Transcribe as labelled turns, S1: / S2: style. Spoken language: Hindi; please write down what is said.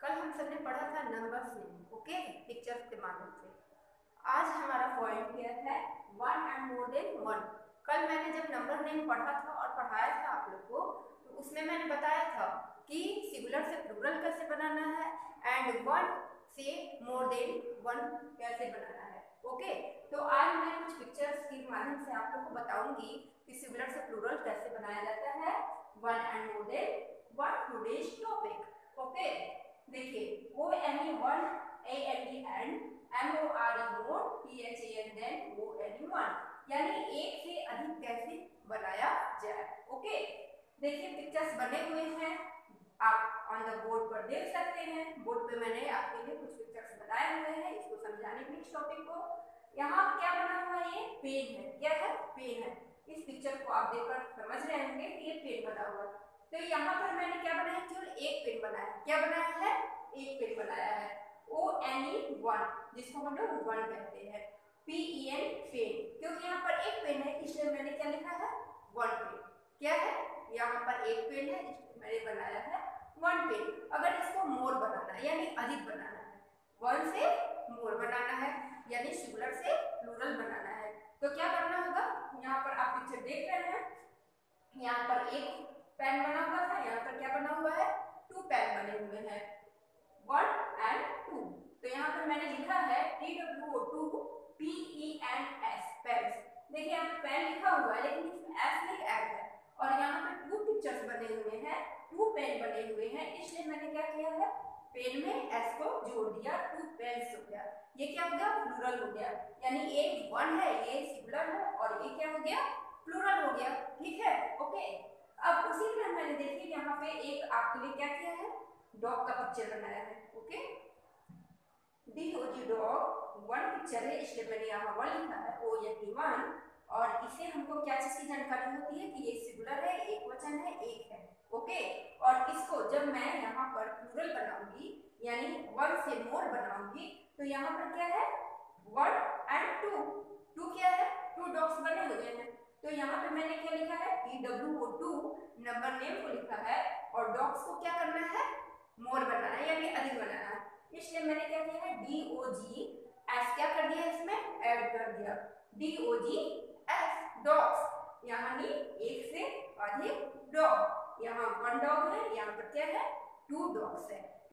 S1: कल हम सबने पढ़ा था नंबर्स नेम, ओके, पिक्चर्स के माध्यम से। आज हमारा पॉइंट क्या है, one and more than one. कल मैंने जब नंबर नेम पढ़ा था और पढ़ाया था आप लोग को, तो उसमें मैंने बताया था कि सिंगुलर से प्लूरल कैसे बनाना है एंड वन से मोर देन वन कैसे बनाना है। ओके, तो आज मैं कुछ पिक्चर्स के माध्यम से आप लोग को बताऊंगी कि सिंगुलर से प्लूरल कैसे बनाया जाता है, one and more than one today's topic. Okay, देखिए, O N E one, A N E and M O R E more, T H A N than O N E one, यानी एक से अधिक कैसे बनाया जाए। ओके, देखिए पिक्चर्स बने हुए हैं, आप ऑन द बोर्ड पर देख सकते हैं। बोर्ड पे मैंने आपके लिए कुछ पिक्चर्स बनाए हुए हैं इसको समझाने के लिए इस टॉपिक को। यहाँ क्या बना हुआ है, ये पेन है। क्या है, पेन है। इस पिक्चर को आप देखकर समझ रहे होंगे कि ये पेन बना हुआ है। तो यहाँ पर मैंने क्या बनाया, केवल एक पेन बनाया है। क्या बनाया है, एक पेन बनाया है। O N E वन, जिसको हम लोग वन कहते हैं। P E N पेन, क्योंकि यहाँ पर एक पेन है इसलिए मैंने क्या लिखा है, वन पेन। क्या है, यहाँ पर एक पेन है इसलिए मैंने बनाया है वन पेन। अगर इसको मोर बनाना है यानी अधिक बनाना है, वन से मोर बनाना है यानी सिंगुलर से प्लूरल बनाना है, तो क्या करना होगा। यहाँ पर आप पिक्चर देख रहे हैं, यहाँ पर एक पेन बना हुआ था, यहाँ पर क्या बना हुआ है, टू पेन बने हुए हैं, वन एंड टू। तो यहाँ पर मैंने लिखा है TWO2 PENS पेन्स। देखिए यहाँ पे पेन लिखा हुआ है लेकिन इसमें एस नहीं ऐड है, और यहाँ पे टू पिक्चर्स बने हुए हैं, टू पेन बने हुए हैं, इसलिए मैंने क्या किया है, पेन में एस को जोड़ दिया, टू पेन्स हो गया। ये क्या हो गया, प्लूरल हो गया, यानी एक वन है, ये सिंगुलर है, और ये क्या हो गया, प्लूरल हो गया। ठीक है, ओके। अब उसी तरह मैंने देखिए यहाँ पे एक आपके लिए क्या किया है, डॉग का पिक्चर बनाया है। Okay, DOG dog one picture है इसलिए मैंने यहाँ वन लिखा है, ONE वन। और इसे हमको क्या चीज की जानकारी होती है कि ये सिंगुलर है, एक वचन है, एक है। ओके, और इसको जब मैं यहाँ पर प्लूरल बनाऊंगी यानी वन से मोर बनाऊंगी, तो यहाँ पर क्या है, वन एंड टू। टू क्या है, टू डॉग्स बने हुए हैं, तो यहाँ पे मैंने क्या लिखा है, TWO2 नंबर नेम को लिखा है, और डॉग्स को क्या करना है, मोर बनाना है यानी अधिक बनाना है, इसलिए मैंने क्या किया है, DOGS क्या कर दिया, इसमें ऐड कर दिया, DOGS डॉग्स, यानी एक से अधिक डॉग। यहाँ वन डॉग है, यहाँ पर क्या है, टू डॉग्स है।